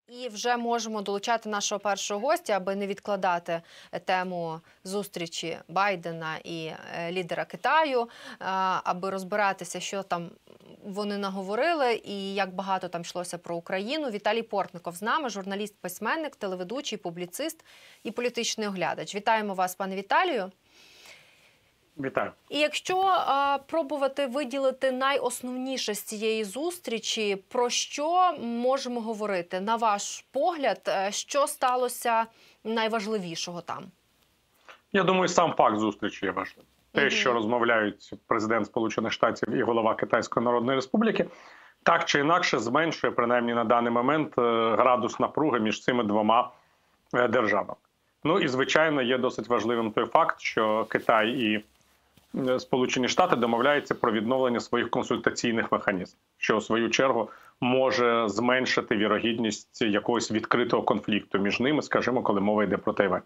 І вже можемо долучати нашого першого гостя, аби не відкладати тему зустрічі Байдена і лідера Китаю, аби розбиратися, що там вони наговорили і як багато там йшлося про Україну. Віталій Портников з нами, журналіст-письменник, телеведучий, публіцист і політичний оглядач. Вітаємо вас, пане Віталію. Вітаю. І якщо пробувати виділити найосновніше з цієї зустрічі, про що можемо говорити? На ваш погляд, що сталося найважливішого там? Я думаю, сам факт зустрічі є важливим. Те, що розмовляють президент Сполучених Штатів і голова Китайської Народної Республіки, так чи інакше зменшує, принаймні на даний момент, градус напруги між цими двома державами. Ну і, звичайно, є досить важливим той факт, що Китай і Сполучені Штати домовляються про відновлення своїх консультаційних механізмів, що, у свою чергу, може зменшити вірогідність якогось відкритого конфлікту між ними, скажімо, коли мова йде про Тайвань.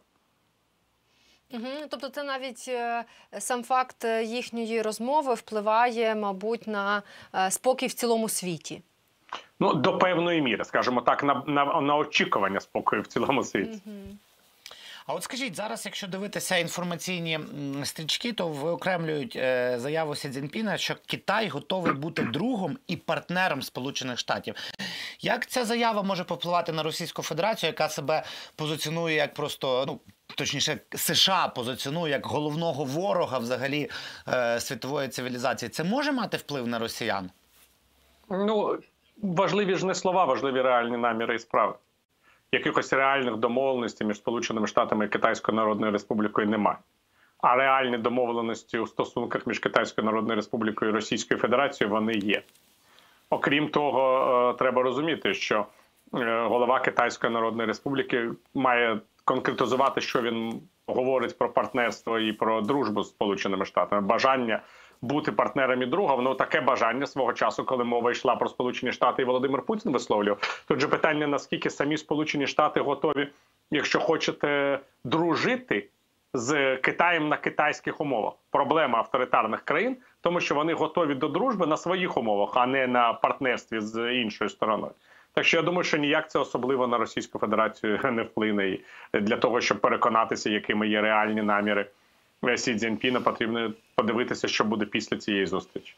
Тобто це навіть сам факт їхньої розмови впливає, мабуть, на спокій в цілому світі? Ну, до певної міри, скажімо так, на очікування спокою в цілому світі. А от скажіть, зараз, якщо дивитися інформаційні стрічки, то виокремлюють заяву Сі Цзіньпіна, що Китай готовий бути другом і партнером Сполучених Штатів. Як ця заява може попливати на Російську Федерацію, яка себе позиціонує як просто, ну, точніше, США позиціонує як головного ворога взагалі світової цивілізації? Це може мати вплив на росіян? Ну, важливі ж не слова, важливі реальні наміри і справи. Якихось реальних домовленостей між Сполученими Штатами і Китайською Народною Республікою немає. А реальні домовленості у стосунках між Китайською Народною Республікою і Російською Федерацією вони є. Окрім того, треба розуміти, що голова Китайської Народної Республіки має конкретизувати, що він говорить про партнерство і про дружбу з Сполученими Штатами. Бажання бути партнером і другом, воно таке бажання свого часу, коли мова йшла про Сполучені Штати і Володимир Путін висловлював. Тут же питання, наскільки самі Сполучені Штати готові, якщо хочете, дружити з Китаєм на китайських умовах. Проблема авторитарних країн, тому що вони готові до дружби на своїх умовах, а не на партнерстві з іншою стороною. Так що я думаю, що ніяк це особливо на Російську Федерацію не вплине. І для того, щоб переконатися, якими є реальні наміри Сі Цзіньпіна, потрібно подивитися, що буде після цієї зустрічі.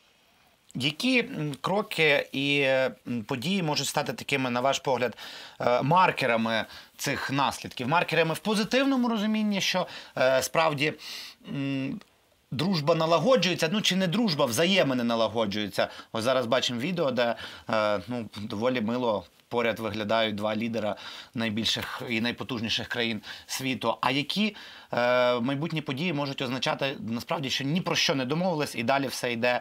Які кроки і події можуть стати такими, на ваш погляд, маркерами цих наслідків? Маркерами в позитивному розумінні, що справді дружба налагоджується, ну чи не дружба, взаємини налагоджуються. Ось зараз бачимо відео, де доволі мило поряд виглядають два лідера найбільших і найпотужніших країн світу. А які майбутні події можуть означати, насправді, що ні про що не домовились і далі все йде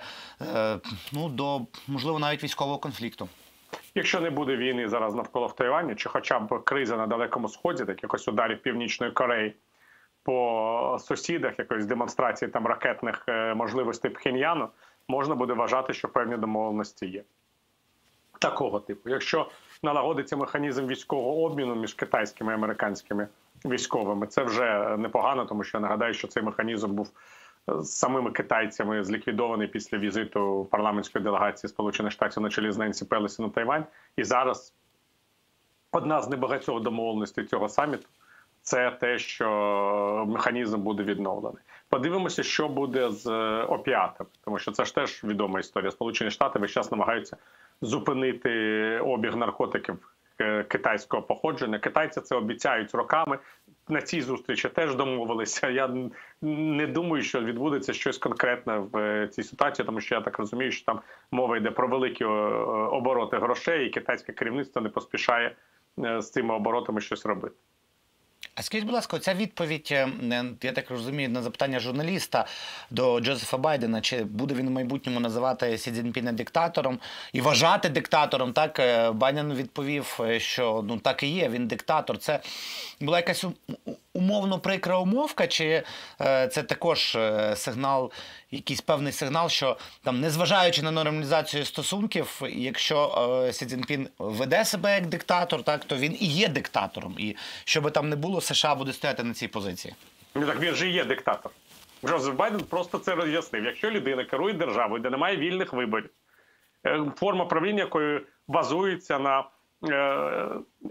до, можливо, навіть військового конфлікту? Якщо не буде війни зараз навколо в Тайвані, чи хоча б криза на Далекому Сході, так якось ударів Північної Кореї по сусідах, якоїсь демонстрації там ракетних можливостей Пхеньяну, можна буде вважати, що певні домовленості є. Такого типу. Якщо налагодиться механізм військового обміну між китайськими і американськими військовими, це вже непогано, тому що я нагадаю, що цей механізм був з самими китайцями зліквідований після візиту парламентської делегації Сполучених Штатів на чолі з Ненсі Пелосі на Тайвань. І зараз одна з небагатьох домовленостей цього саміту – це те, що механізм буде відновлений. Подивимося, що буде з опіатами, тому що це ж теж відома історія. Сполучені Штати весь час намагаються зупинити обіг наркотиків китайського походження. Китайці це обіцяють роками. На цій зустрічі теж домовилися. Я не думаю, що відбудеться щось конкретне в цій ситуації, тому що я так розумію, що там мова йде про великі обороти грошей, і китайське керівництво не поспішає з цими оборотами щось робити. А скажіть, будь ласка, ця відповідь, я так розумію, на запитання журналіста до Джозефа Байдена, чи буде він в майбутньому називати Сі Цзіньпіна диктатором і вважати диктатором, так, Байден відповів, що так і є, він диктатор. Це була якась умовно прикра умовка, чи це також сигнал, якийсь певний сигнал, що там, незважаючи на нормалізацію стосунків, якщо Сі Цзіньпін веде себе як диктатор, так, то він і є диктатором. І що би там не було, США буде стояти на цій позиції. Ну так він же і є диктатор. Джозеф Байден просто це роз'яснив. Якщо людина керує державою, де немає вільних виборів, форма правління, якою базується на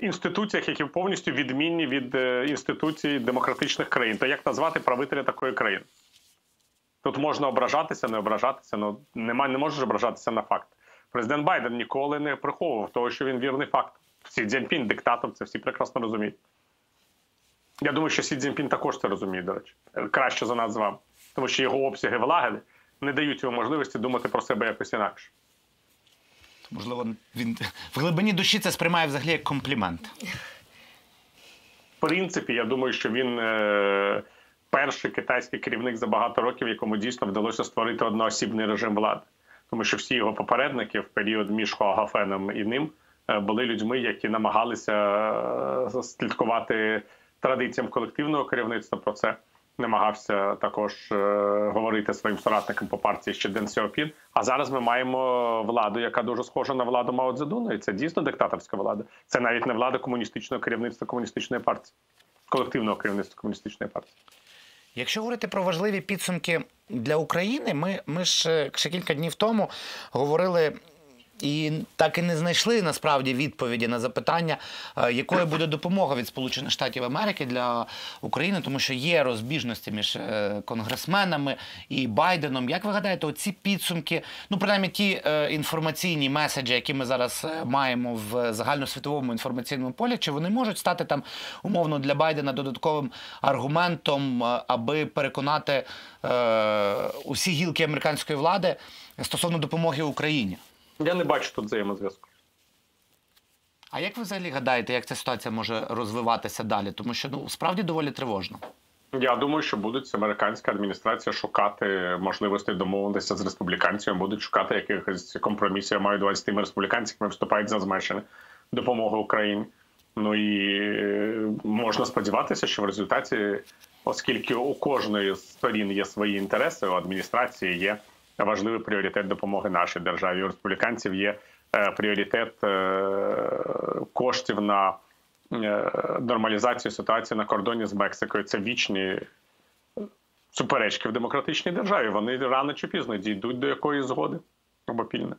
інституціях, які повністю відмінні від інституцій демократичних країн. То як назвати правителя такої країни? Тут можна ображатися, не ображатися, але не можеш ображатися на факт. Президент Байден ніколи не приховував того, що він вірний факт. Сі Цзіньпін диктатор, це всі прекрасно розуміють. Я думаю, що Сі Цзіньпін також це розуміє, до речі. Краще за нас з вами. Тому що його обсяги влаги не дають йому можливості думати про себе якось інакше. Можливо, він в глибині душі це сприймає взагалі як комплімент. В принципі, я думаю, що він перший китайський керівник за багато років, якому дійсно вдалося створити одноосібний режим влади. Тому що всі його попередники в період між Хуагафеном і ним були людьми, які намагалися слідкувати традиціям колективного керівництва. Про це намагався також говорити своїм соратникам по партії ще Ден Сяопін. А зараз ми маємо владу, яка дуже схожа на владу Мао Цзедуна, і це дійсно диктаторська влада. Це навіть не влада комуністичного керівництва комуністичної партії, колективного керівництва комуністичної партії. Якщо говорити про важливі підсумки для України, ми ж ще кілька днів тому говорили і так і не знайшли насправді відповіді на запитання, якою буде допомога від Сполучених Штатів Америки для України, тому що є розбіжності між конгресменами і Байденом. Як ви гадаєте, оці підсумки, ну принаймні ті інформаційні меседжі, які ми зараз маємо в загальносвітовому інформаційному полі, чи вони можуть стати там умовно для Байдена додатковим аргументом, аби переконати усі гілки американської влади стосовно допомоги Україні? Я не бачу тут взаємозв'язку. А як ви взагалі гадаєте, як ця ситуація може розвиватися далі? Тому що, справді доволі тривожно. Я думаю, що будуть американська адміністрація шукати можливості домовитися з республіканцями, будуть шукати якихось компромісів, я маю до увазі з тими республіканцями, які виступають за зменшення допомоги Україні. Ну і можна сподіватися, що в результаті, оскільки у кожної з сторін є свої інтереси, у адміністрації є важливий пріоритет допомоги нашій державі. У республіканців є пріоритет коштів на нормалізацію ситуації на кордоні з Мексикою. Це вічні суперечки в демократичній державі. Вони рано чи пізно дійдуть до якоїсь згоди обопільне.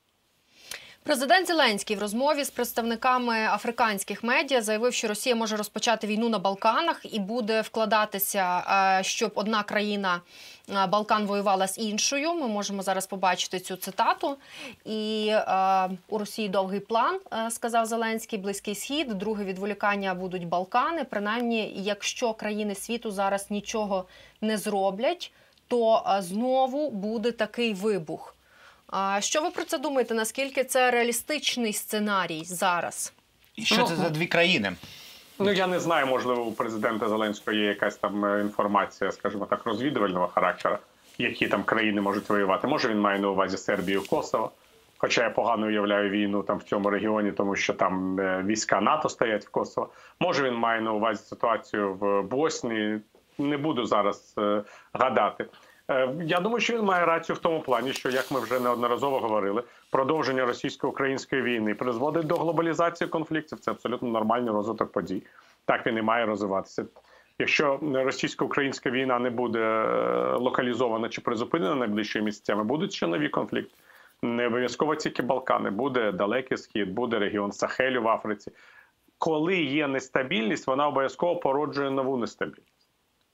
Президент Зеленський в розмові з представниками африканських медіа заявив, що Росія може розпочати війну на Балканах і буде вкладатися, щоб одна країна Балкан воювала з іншою. Ми можемо зараз побачити цю цитату. І у Росії довгий план, сказав Зеленський, Близький Схід, друге відволікання будуть Балкани. Принаймні, якщо країни світу зараз нічого не зроблять, то знову буде такий вибух. Що ви про це думаєте? Наскільки це реалістичний сценарій зараз? І що це за дві країни? Ну, я не знаю, можливо, у президента Зеленського є якась там інформація, скажімо так, розвідувального характеру, які там країни можуть воювати. Може, він має на увазі Сербію, Косово. Хоча я погано уявляю війну там в цьому регіоні, тому що там війська НАТО стоять в Косово. Може, він має на увазі ситуацію в Боснії. Не буду зараз гадати. Я думаю, що він має рацію в тому плані, що, як ми вже неодноразово говорили, продовження російсько-української війни призводить до глобалізації конфліктів. Це абсолютно нормальний розвиток подій. Так він і має розвиватися. Якщо російсько-українська війна не буде локалізована чи призупинена найближчими місяцями, будуть ще нові конфлікти. Не обов'язково тільки Балкани. Буде Далекий Схід, буде регіон Сахелю в Африці. Коли є нестабільність, вона обов'язково породжує нову нестабільність.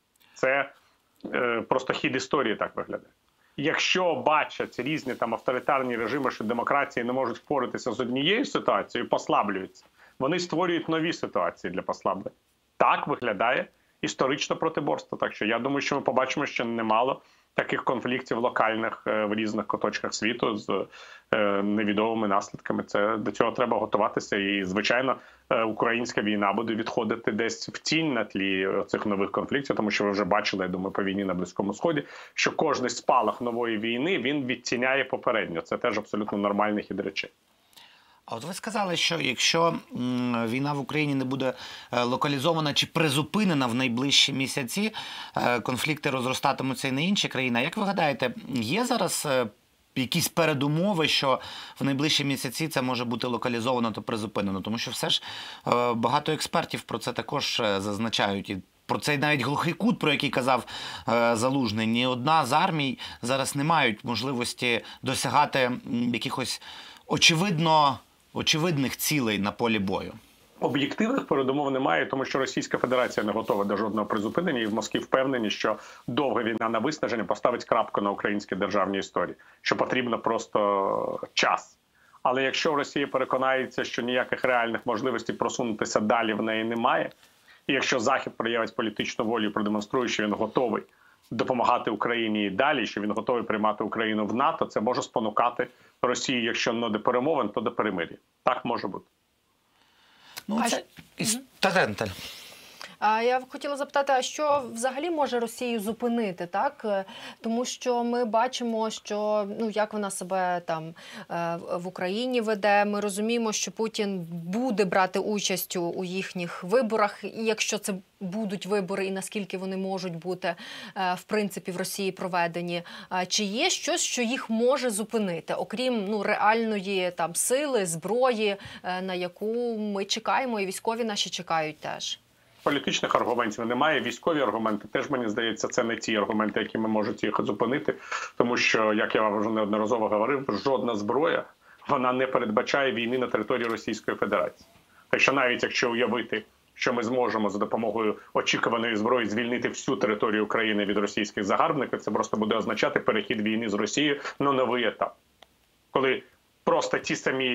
Це просто хід історії так виглядає. Якщо бачать різні там авторитарні режими, що демократії не можуть впоратися з однією ситуацією, послаблюються, вони створюють нові ситуації для послаблення. Так виглядає історичне протиборство. Так що я думаю, що ми побачимо ще немало таких конфліктів локальних в різних куточках світу з невідомими наслідками. До цього треба готуватися. І, звичайно, українська війна буде відходити десь в тінь на тлі цих нових конфліктів, тому що ви вже бачили, я думаю, по війні на Близькому Сході, що кожний спалах нової війни, він відтіняє попередню. Це теж абсолютно нормальний хід речей. А от ви сказали, що якщо війна в Україні не буде локалізована чи призупинена в найближчі місяці, конфлікти розростатимуться і на інші країни. А як ви гадаєте, є зараз якісь передумови, що в найближчі місяці це може бути локалізовано та призупинено? Тому що все ж багато експертів про це також зазначають. І про цей навіть глухий кут, про який казав Залужний, ні одна з армій зараз не мають можливості досягати якихось очевидних цілей на полі бою. Об'єктивних передумов немає, тому що Російська Федерація не готова до жодного призупинення, і в Москві впевнені, що довга війна на виснаження поставить крапку на українській державній історії, що потрібно просто час. Але якщо Росія переконається, що ніяких реальних можливостей просунутися далі в неї немає, і якщо Захід проявить політичну волю і продемонструє, що він готовий допомагати Україні і далі, що він готовий приймати Україну в НАТО, це може спонукати Росію, якщо не до перемовин, то до перемир'я. Так може бути. Ну, це... Наталя. Я хотіла запитати, а що взагалі може Росію зупинити, так? Тому що ми бачимо, що як вона себе там в Україні веде. Ми розуміємо, що Путін буде брати участь у їхніх виборах, і якщо це будуть вибори, і наскільки вони можуть бути, в принципі, в Росії проведені. Чи є щось, що їх може зупинити, окрім реальної там сили, зброї, на яку ми чекаємо, і військові наші чекають теж? Політичних аргументів немає, військові аргументи теж, мені здається, це не ті аргументи, які можуть їх зупинити, тому що, як я вам вже неодноразово говорив, жодна зброя, вона не передбачає війни на території Російської Федерації. Так що навіть якщо уявити, що ми зможемо за допомогою очікуваної зброї звільнити всю територію України від російських загарбників, це просто буде означати перехід війни з Росією на новий етап. Коли просто ті самі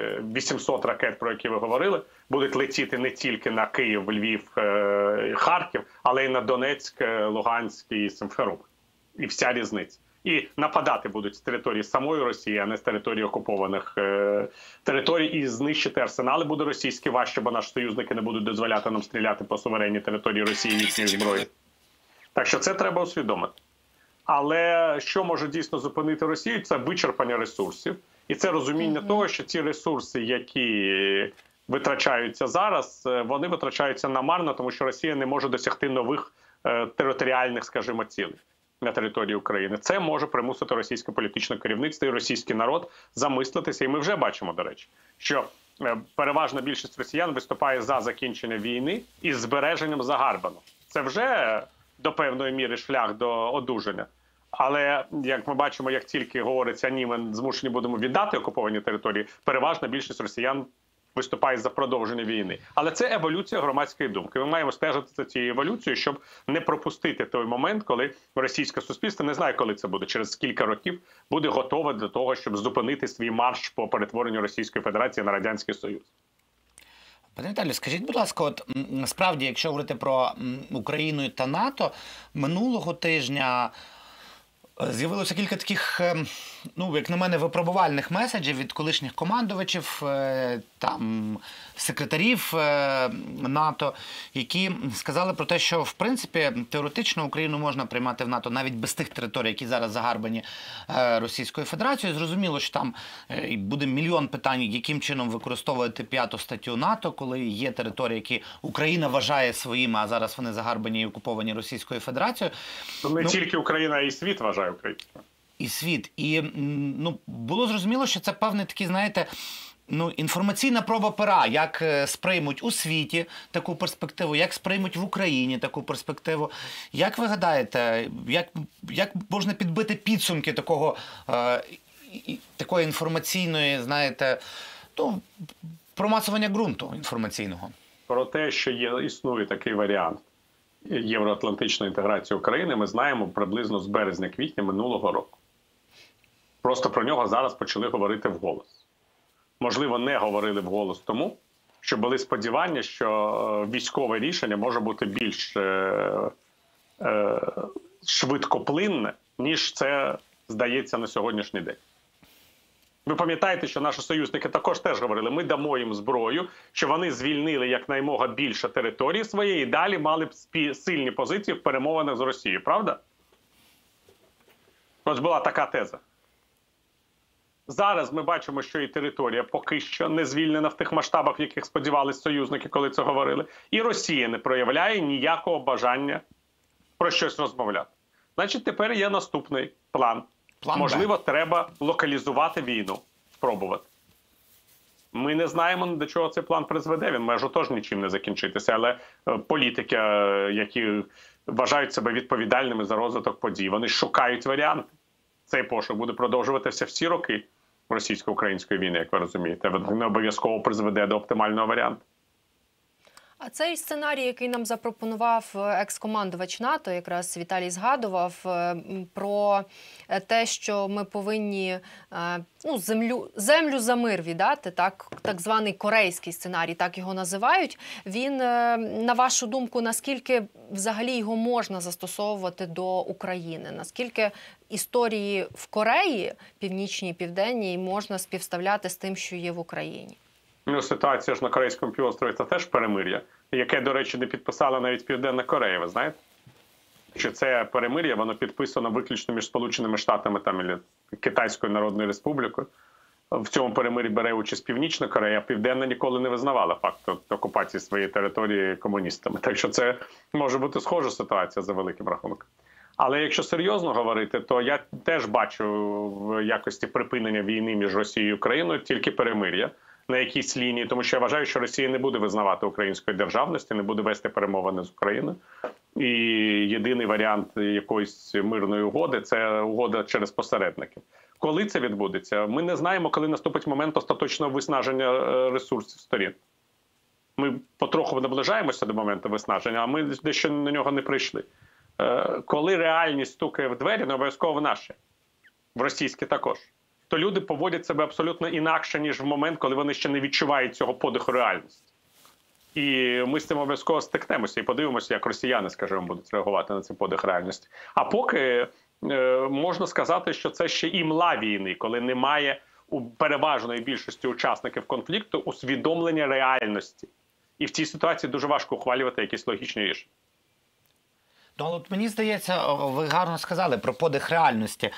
800 ракет, про які ви говорили, будуть летіти не тільки на Київ, Львів, Харків, але й на Донецьк, Луганськ і Симферополь. І вся різниця. І нападати будуть з території самої Росії, а не з території окупованих територій. І знищити арсенали буде російські важче, бо наші союзники не будуть дозволяти нам стріляти по суверенній території Росії їхньої зброї. Так що це треба усвідомити. Але що може дійсно зупинити Росію? Це вичерпання ресурсів. І це розуміння того, що ці ресурси, які витрачаються зараз, вони витрачаються намарно, тому що Росія не може досягти нових територіальних, скажімо, цілей на території України. Це може примусити російське політичне керівництво і російський народ замислитися. І ми вже бачимо, до речі, що переважна більшість росіян виступає за закінчення війни із збереженням загарбаного. Це вже до певної міри шлях до одужання. Але, як ми бачимо, як тільки говориться, ні, ми змушені будемо віддати окуповані території, переважна більшість росіян виступає за продовження війни. Але це еволюція громадської думки. Ми маємо стежити за цією еволюцією, щоб не пропустити той момент, коли російське суспільство, не знаю, коли це буде, через кілька років, буде готове до того, щоб зупинити свій марш по перетворенню Російської Федерації на Радянський Союз. Пане Віталію, скажіть, будь ласка, от насправді, якщо говорити про Україну та НАТО, минулого тижня з'явилося кілька таких, як на мене, випробувальних меседжів від колишніх командувачів, там, секретарів НАТО, які сказали про те, що, в принципі, теоретично Україну можна приймати в НАТО навіть без тих територій, які зараз загарбані Російською Федерацією. Зрозуміло, що там буде мільйон питань, яким чином використовувати 5 статтю НАТО, коли є території, які Україна вважає своїми, а зараз вони загарбані і окуповані Російською Федерацією. Не тільки Україна, а й світ вважає українською. І світ. І було зрозуміло, що це певний такий, знаєте, інформаційна проба пера, як сприймуть у світі таку перспективу, як сприймуть в Україні таку перспективу. Як ви гадаєте, як можна підбити підсумки такої інформаційної, знаєте, промацування ґрунту інформаційного? Про те, що існує такий варіант євроатлантичної інтеграції України, ми знаємо приблизно з березня-квітня минулого року. Просто про нього зараз почали говорити вголос. Можливо, не говорили вголос тому, що були сподівання, що військове рішення може бути більш швидкоплинне, ніж це здається на сьогоднішній день. Ви пам'ятаєте, що наші союзники також теж говорили, ми дамо їм зброю, що вони звільнили якнаймога більше території своєї і далі мали б сильні позиції в перемовинах з Росією, правда? Ось була така теза. Зараз ми бачимо, що і територія поки що не звільнена в тих масштабах, в яких сподівалися союзники, коли це говорили. І Росія не проявляє ніякого бажання про щось розмовляти. Значить, тепер є наступний план. Можливо, треба локалізувати війну, спробувати. Ми не знаємо, до чого цей план призведе. Він може теж нічим не закінчитися. Але політики, які вважають себе відповідальними за розвиток подій, вони шукають варіанти. Цей пошук буде продовжуватися всі роки російсько-української війни, як ви розумієте. Він не обов'язково призведе до оптимального варіанту. А цей сценарій, який нам запропонував екс-командувач НАТО, якраз Віталій згадував, про те, що ми повинні землю за мир віддати, так званий корейський сценарій, так його називають. Він, на вашу думку, наскільки взагалі його можна застосовувати до України? Наскільки історії в Кореї, північній, південній, можна співставляти з тим, що є в Україні? Ну, ситуація ж на Корейському півострові – це теж перемир'я, яке, до речі, не підписала навіть Південна Корея, ви знаєте? Що це перемир'я, воно підписано виключно між Сполученими Штатами та Китайською Народною Республікою. В цьому перемир'ї бере участь Північна Корея, а Південна ніколи не визнавала факту окупації своєї території комуністами. Так що це може бути схожа ситуація за великим рахунком. Але якщо серйозно говорити, то я теж бачу в якості припинення війни між Росією і Україною тільки перемир'я на якійсь лінії, тому що я вважаю, що Росія не буде визнавати української державності, не буде вести перемовини з Україною. І єдиний варіант якоїсь мирної угоди – це угода через посередників. Коли це відбудеться? Ми не знаємо, коли наступить момент остаточного виснаження ресурсів сторін. Ми потроху наближаємося до моменту виснаження, а ми дещо на нього не прийшли. Коли реальність стукає в двері, не обов'язково в наші, в російські також, то люди поводять себе абсолютно інакше, ніж в момент, коли вони ще не відчувають цього подиху реальності. І ми з цим обов'язково стикнемося і подивимося, як росіяни, скажімо, будуть реагувати на цей подих реальності. А поки можна сказати, що це ще імла війни, коли немає у переважної більшості учасників конфлікту усвідомлення реальності. І в цій ситуації дуже важко ухвалювати якісь логічні рішення. Ну, от мені здається, ви гарно сказали про подих реальності.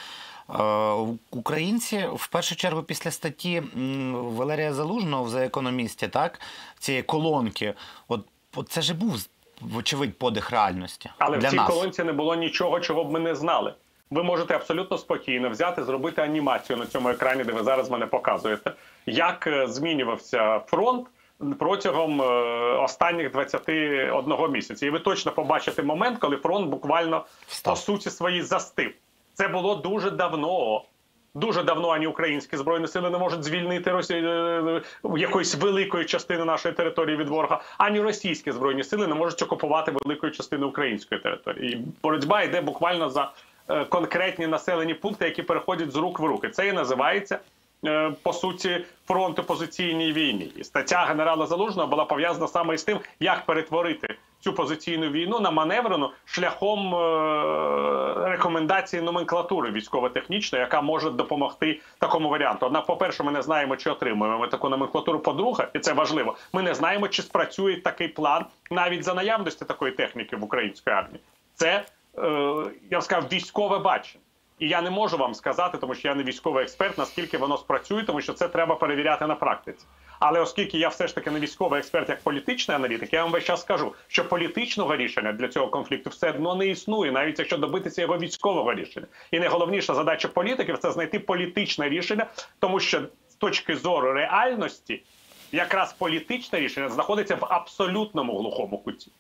Українці, в першу чергу, після статті Валерія Залужного в «The Economist», так, цієї колонки, от це ж був, вочевидь, подих реальності. Але для в цій нас. колонці не було нічого, чого б ми не знали. Ви можете абсолютно спокійно взяти, зробити анімацію на цьому екрані, де ви зараз мене показуєте, як змінювався фронт протягом останніх 21 місяця. І ви точно побачите момент, коли фронт буквально по суті своїй застив. Це було дуже давно. Дуже давно ані українські Збройні сили не можуть звільнити якоїсь великої частини нашої території від ворога, ані російські Збройні сили не можуть окупувати великої частини української території. І боротьба йде буквально за конкретні населені пункти, які переходять з рук в руки. Це і називається, по суті, фронт опозиційній війні. І стаття генерала Залужного була пов'язана саме із тим, як перетворити цю позиційну війну на маневрену шляхом рекомендації номенклатури військово-технічної, яка може допомогти такому варіанту. Однак, по-перше, ми не знаємо, чи отримуємо ми таку номенклатуру. По-друге, і це важливо, ми не знаємо, чи спрацює такий план навіть за наявності такої техніки в українській армії. Це, я б сказав, військове бачення. І я не можу вам сказати, тому що я не військовий експерт, наскільки воно спрацює, тому що це треба перевіряти на практиці. Але оскільки я все ж таки не військовий експерт, як політичний аналітик, я вам весь час скажу, що політичного рішення для цього конфлікту все одно не існує, навіть якщо добитися його військового рішення. І найголовніша задача політиків – це знайти політичне рішення, тому що з точки зору реальності якраз політичне рішення знаходиться в абсолютному глухому куті.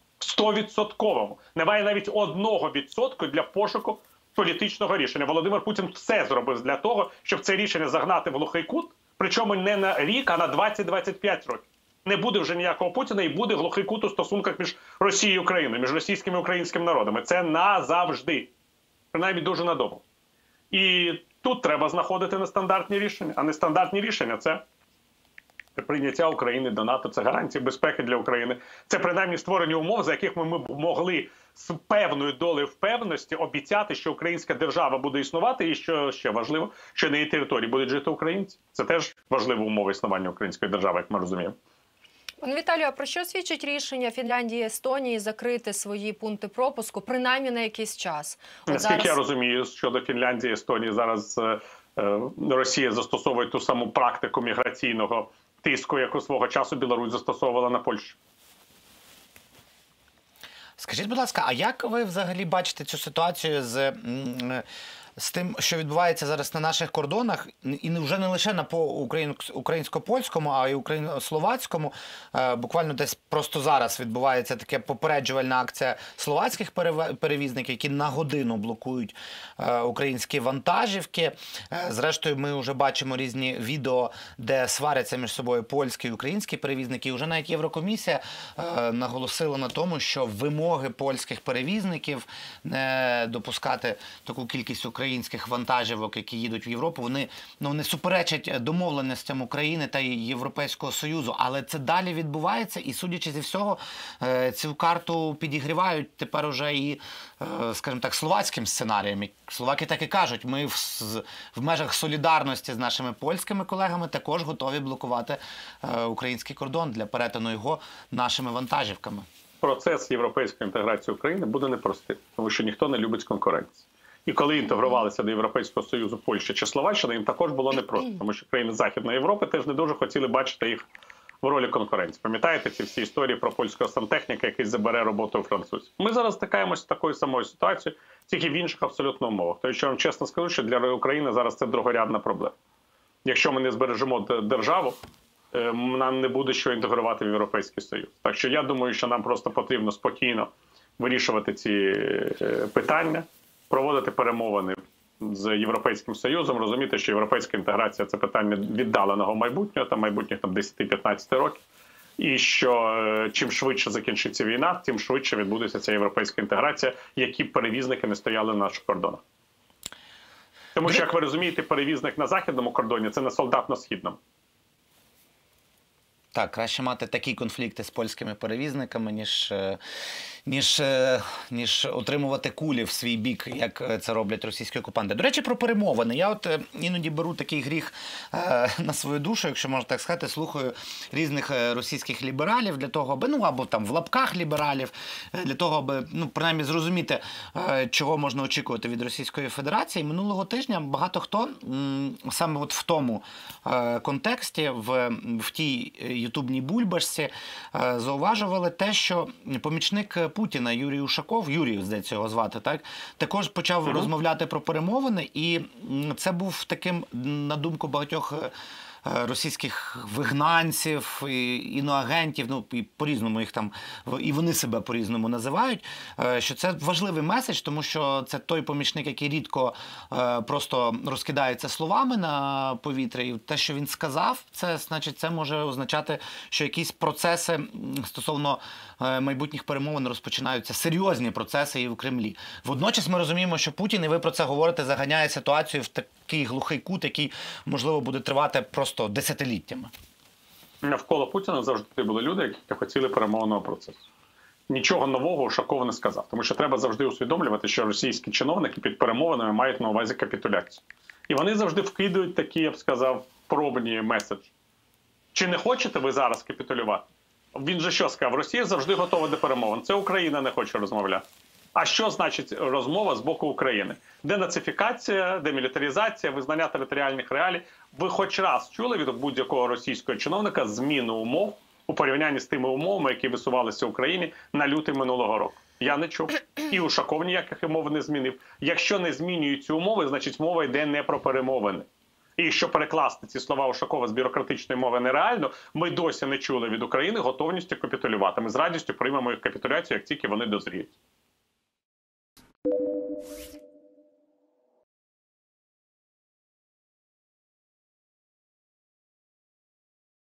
100%. Немає навіть 1% для пошуку політичного рішення. Володимир Путін все зробив для того, щоб це рішення загнати в глухий кут, причому не на рік, а на 20-25 років. Не буде вже ніякого Путіна і буде глухий кут у стосунках між Росією і Україною, між російськими і українськими народами. Це назавжди. Принаймні дуже надовго. І тут треба знаходити нестандартні рішення. А нестандартні рішення – це прийняття України до НАТО, це гарантії безпеки для України. Це принаймні створення умов, за яких ми могли з певною долею впевненості обіцяти, що українська держава буде існувати і, що ще важливо, що на її території будуть жити українці. Це теж важлива умова існування української держави, як ми розуміємо. Пане Віталію, а про що свідчить рішення Фінляндії і Естонії закрити свої пункти пропуску, принаймні на якийсь час? Наскільки я розумію, щодо Фінляндії і Естонії зараз Росія застосовує ту саму практику міграційного тиску, яку свого часу Білорусь застосовувала на Польщу. Скажіть, будь ласка, а як ви взагалі бачите цю ситуацію з з тим, що відбувається зараз на наших кордонах, і вже не лише на українсько-польському, а й україно-словацькому. Буквально десь просто зараз відбувається така попереджувальна акція словацьких перевізників, які на годину блокують українські вантажівки. Зрештою, ми вже бачимо різні відео, де сваряться між собою польські і українські перевізники. І вже навіть Єврокомісія наголосила на тому, що вимоги польських перевізників не допускати таку кількість українських вантажівок, які їдуть в Європу, вони суперечать домовленостям України та Європейського Союзу. Але це далі відбувається, і, судячи зі всього, цю карту підігрівають тепер уже і, скажімо так, словацьким сценарієм. Словаки так і кажуть, ми в межах солідарності з нашими польськими колегами також готові блокувати український кордон для перетину його нашими вантажівками. Процес європейської інтеграції України буде непростим, тому що ніхто не любить конкуренції. І коли інтегрувалися до Європейського Союзу Польща чи Словаччина, їм також було непросто, тому що країни Західної Європи теж не дуже хотіли бачити їх в ролі конкуренції. Пам'ятаєте ці всі історії про польського сантехніка, який забере роботу у французів? Ми зараз стикаємося з такою самою ситуацією, тільки в інших абсолютно умовах. Тому що я вам чесно скажу, що для України зараз це другорядна проблема. Якщо ми не збережемо державу, нам не буде що інтегрувати в Європейський Союз. Так що я думаю, що нам просто потрібно спокійно вирішувати ці питання, проводити перемовини з Європейським Союзом, розуміти, що європейська інтеграція – це питання віддаленого майбутнього, там майбутніх 10-15 років, і що чим швидше закінчиться війна, тим швидше відбудеться ця європейська інтеграція, які б перевізники не стояли на наших кордонах. Тому що, як ви розумієте, перевізник на західному кордоні – це не солдат на східному. Так, краще мати такі конфлікти з польськими перевізниками, ніж отримувати кулі в свій бік, як це роблять російські окупанти. До речі, про перемовини. Я от іноді беру такий гріх на свою душу, якщо можна так сказати, слухаю різних російських лібералів для того, аби, або там в лапках лібералів, для того, аби, принаймні зрозуміти, чого можна очікувати від Російської Федерації. Минулого тижня багато хто саме от в тому контексті, в тій ютубній бульбашці зауважували те, що помічник Путіна Юрій Ушаков, Юрій, здається, його звати, так, також почав розмовляти про перемовини, і це був таким, на думку багатьох російських вигнанців, іноагентів, і по-різному їх там, і вони себе по-різному називають, що це важливий меседж, тому що це той помічник, який рідко просто розкидається словами на повітрі, і те, що він сказав, це може означати, що якісь процеси стосовно майбутніх перемовин розпочинаються, серйозні процеси і в Кремлі. Водночас ми розуміємо, що Путін, і ви про це говорите, заганяє ситуацію в такий глухий кут, який, можливо, буде тривати просто десятиліттями. Навколо Путіна завжди були люди, які хотіли перемовного процесу. Нічого нового Ушаков не сказав, тому що треба завжди усвідомлювати, що російські чиновники під перемовинами мають на увазі капітуляцію. І вони завжди вкидують такі, я б сказав, пробні меседжі. Чи не хочете ви зараз капітулювати? Він же що сказав? Росія завжди готова до перемовин. Це Україна не хоче розмовляти. А що значить розмова з боку України? Денацифікація, демілітаризація, визнання територіальних реалій. Ви хоч раз чули від будь-якого російського чиновника зміну умов у порівнянні з тими умовами, які висувалися в Україні на лютий минулого року? Я не чув. І Ушаков ніяких умов не змінив. Якщо не змінюються умови, значить мова йде не про перемовини. І щоб перекласти ці слова Ушакова з бюрократичної мови нереально, ми досі не чули від України готовності капітулювати. Ми з радістю приймемо їх капітуляцію, як тільки вони дозріють.